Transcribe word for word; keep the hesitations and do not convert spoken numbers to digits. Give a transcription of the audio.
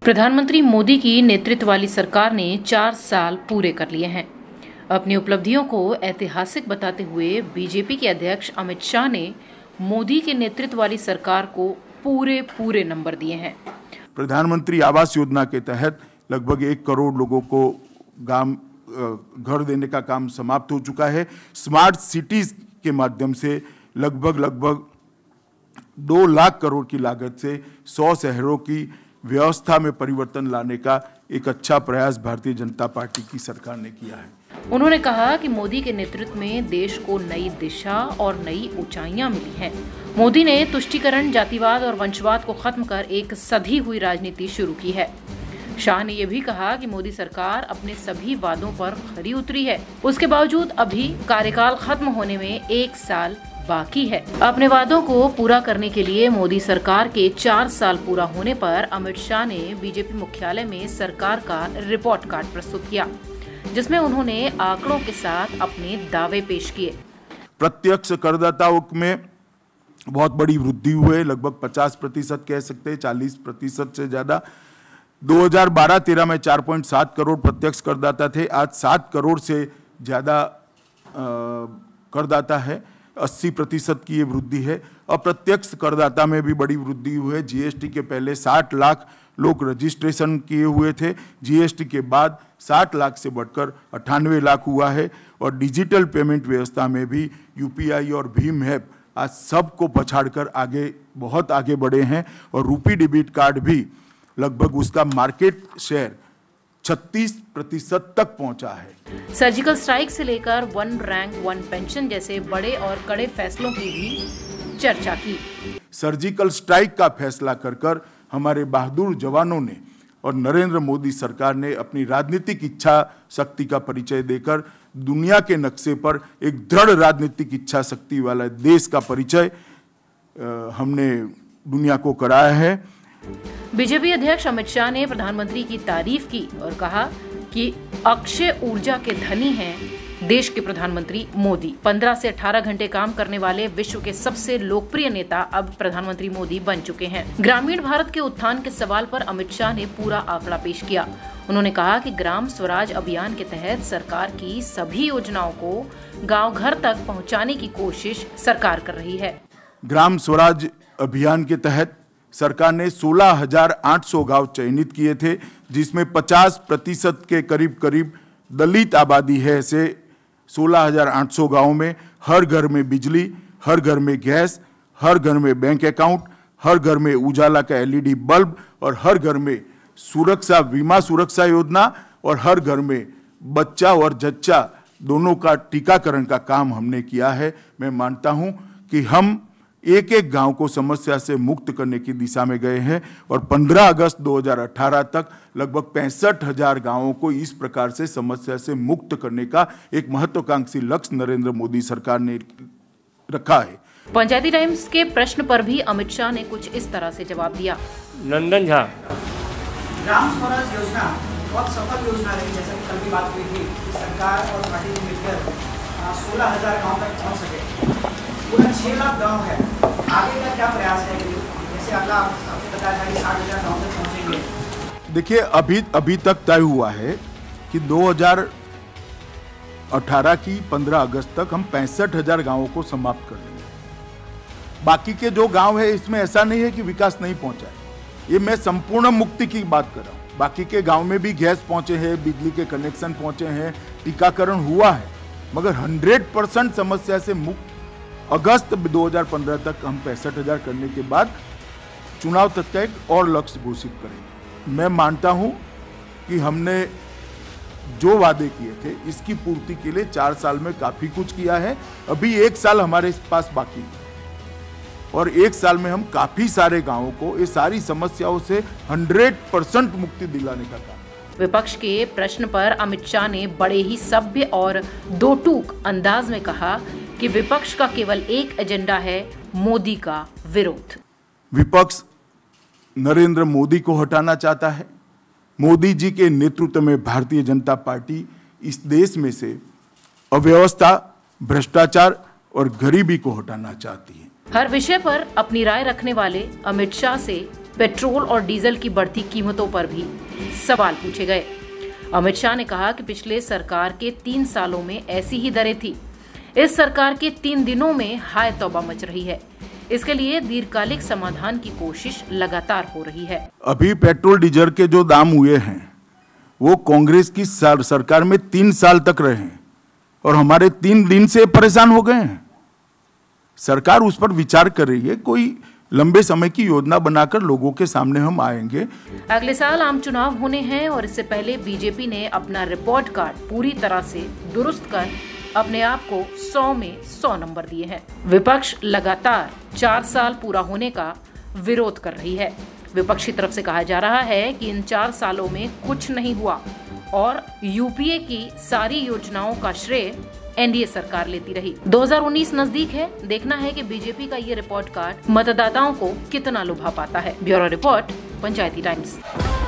प्रधानमंत्री मोदी की नेतृत्व वाली सरकार ने चार साल पूरे कर लिए हैं। अपनी उपलब्धियों को ऐतिहासिक बताते हुए बीजेपी के अध्यक्ष अमित शाह ने मोदी के नेतृत्व वाली सरकार को पूरे पूरे नंबर दिए हैं। प्रधानमंत्री आवास योजना के तहत लगभग एक करोड़ लोगों को गांव घर देने का काम समाप्त हो चुका है। स्मार्ट सिटीज के माध्यम से लगभग लगभग दो लाख करोड़ की लागत से सौ शहरों की व्यवस्था में परिवर्तन लाने का एक अच्छा प्रयास भारतीय जनता पार्टी की सरकार ने किया है। उन्होंने कहा कि मोदी के नेतृत्व में देश को नई दिशा और नई ऊंचाइयां मिली हैं। मोदी ने तुष्टीकरण, जातिवाद और वंशवाद को खत्म कर एक सधी हुई राजनीति शुरू की है। शाह ने यह भी कहा कि मोदी सरकार अपने सभी वादों पर खरी उतरी है। उसके बावजूद अभी कार्यकाल खत्म होने में एक साल बाकी है। अपने वादों को पूरा करने के लिए मोदी सरकार के चार साल पूरा होने पर अमित शाह ने बीजेपी मुख्यालय में सरकार का रिपोर्ट कार्ड प्रस्तुत किया, जिसमें उन्होंने आंकड़ों के साथ अपने दावे पेश किए। प्रत्यक्ष करदाताओं में बहुत बड़ी वृद्धि हुई है, लगभग पचास प्रतिशत कह सकते हैं, चालीस प्रतिशत से ज्यादा। दो हज़ार बारह तेरह में चार पॉइंट सात करोड़ प्रत्यक्ष करदाता थे, आज सात करोड़ से ज्यादा करदाता है। अस्सी प्रतिशत की ये वृद्धि है। अप्रत्यक्ष करदाता में भी बड़ी वृद्धि हुई है। जीएसटी के पहले साठ लाख लोग रजिस्ट्रेशन किए हुए थे, जीएसटी के बाद साठ लाख से बढ़कर अट्ठानवे लाख हुआ है। और डिजिटल पेमेंट व्यवस्था में भी यूपीआई और भीम ऐप आज सबको पछाड़कर आगे बहुत आगे बढ़े हैं। और रूपी डेबिट कार्ड भी लगभग उसका मार्केट शेयर छत्तीस प्रतिशत तक पहुंचा है। सर्जिकल स्ट्राइक से लेकर वन रैंक वन पेंशन जैसे बड़े और कड़े फैसलों की भी चर्चा की। सर्जिकल स्ट्राइक का फैसला कर कर हमारे बहादुर जवानों ने और नरेंद्र मोदी सरकार ने अपनी राजनीतिक इच्छा शक्ति का परिचय देकर दुनिया के नक्शे पर एक दृढ़ राजनीतिक इच्छा शक्ति वाला देश का परिचय हमने दुनिया को कराया है। बीजेपी अध्यक्ष अमित शाह ने प्रधानमंत्री की तारीफ की और कहा कि अक्षय ऊर्जा के धनी हैं देश के प्रधानमंत्री मोदी। पंद्रह से अठारह घंटे काम करने वाले विश्व के सबसे लोकप्रिय नेता अब प्रधानमंत्री मोदी बन चुके हैं। ग्रामीण भारत के उत्थान के सवाल पर अमित शाह ने पूरा आंकड़ा पेश किया। उन्होंने कहा कि ग्राम स्वराज अभियान के तहत सरकार की सभी योजनाओं को गाँव घर तक पहुँचाने की कोशिश सरकार कर रही है। ग्राम स्वराज अभियान के तहत सरकार ने सोलह हज़ार आठ सौ गांव चयनित किए थे, जिसमें पचास प्रतिशत के करीब करीब दलित आबादी है। से सोलह हज़ार आठ सौ गाँव में हर घर में बिजली, हर घर में गैस, हर घर में बैंक अकाउंट, हर घर में उजाला का एलईडी बल्ब और हर घर में सुरक्षा बीमा सुरक्षा योजना और हर घर में बच्चा और जच्चा दोनों का टीकाकरण का काम हमने किया है। मैं मानता हूं कि हम एक एक गांव को समस्या से मुक्त करने की दिशा में गए हैं और पंद्रह अगस्त दो हज़ार अठारह तक लगभग पैंसठ हजार गाँवों को इस प्रकार से समस्या से मुक्त करने का एक महत्वाकांक्षी लक्ष्य नरेंद्र मोदी सरकार ने रखा है। पंचायती टाइम्स के प्रश्न पर भी अमित शाह ने कुछ इस तरह से जवाब दिया। नंदन झा, ग्राम स्वराज योजना बहुत सफल योजना रही, जैसा कि कल की बात हुई थी। सरकार और पार्टी मिलकर सोलह हजार गाँव तक पहुँच सके। पूरा छह लाख गांव है, आगे का क्या प्रयास है? जैसे अगला आपने बताया था कि साठ हजार गाँव तक पहुंचेंगे। देखिए, अभी अभी तक तय हुआ है कि दो हज़ार अठारह की पंद्रह अगस्त तक हम पैंसठ हजार गाँवों को समाप्त कर देंगे। बाकी के जो गांव है, इसमें ऐसा नहीं है कि विकास नहीं पहुंचा है। ये मैं संपूर्ण मुक्ति की बात कर रहा हूँ। बाकी के गाँव में भी गैस पहुंचे हैं, बिजली के कनेक्शन पहुंचे हैं, टीकाकरण हुआ है, मगर हंड्रेड परसेंट समस्या से मुक्त अगस्त दो हज़ार पंद्रह तक हम पैंसठ हजार करने के बाद चुनाव तक का एक और लक्ष्य घोषित करेंगे। मैं मानता हूं कि हमने जो वादे किए थे इसकी पूर्ति के लिए चार साल में काफी कुछ किया है। अभी एक साल हमारे पास बाकी है और एक साल में हम काफी सारे गांवों को ये सारी समस्याओं से हंड्रेड परसेंट मुक्ति दिलाने का काम। विपक्ष के प्रश्न पर अमित शाह ने बड़े ही सभ्य और दो टूक अंदाज में कहा कि विपक्ष का केवल एक एजेंडा है, मोदी का विरोध। विपक्ष नरेंद्र मोदी को हटाना चाहता है। मोदी जी के नेतृत्व में भारतीय जनता पार्टी इस देश में से अव्यवस्था, भ्रष्टाचार और गरीबी को हटाना चाहती है। हर विषय पर अपनी राय रखने वाले अमित शाह से पेट्रोल और डीजल की बढ़ती कीमतों पर भी सवाल पूछे गए। अमित शाह ने कहा कि पिछले सरकार के तीन सालों में ऐसी ही दरें थी, इस सरकार के तीन दिनों में हाय तौबा मच रही है। इसके लिए दीर्घकालिक समाधान की कोशिश लगातार हो रही है। अभी पेट्रोल डीजल के जो दाम हुए हैं वो कांग्रेस की सर, सरकार में तीन साल तक रहे हैं और हमारे तीन दिन से परेशान हो गए हैं। सरकार उस पर विचार कर रही है, कोई लंबे समय की योजना बनाकर लोगों के सामने हम आएंगे। अगले साल आम चुनाव होने हैं और इससे पहले बीजेपी ने अपना रिपोर्ट कार्ड पूरी तरह से दुरुस्त कर अपने आप को सौ में सौ नंबर दिए हैं। विपक्ष लगातार चार साल पूरा होने का विरोध कर रही है। विपक्ष की तरफ से कहा जा रहा है कि इन चार सालों में कुछ नहीं हुआ और यूपीए की सारी योजनाओं का श्रेय एनडीए सरकार लेती रही। दो हज़ार उन्नीस नजदीक है, देखना है कि बीजेपी का ये रिपोर्ट कार्ड मतदाताओं को कितना लुभा पाता है। Bureau report, Panchayati times.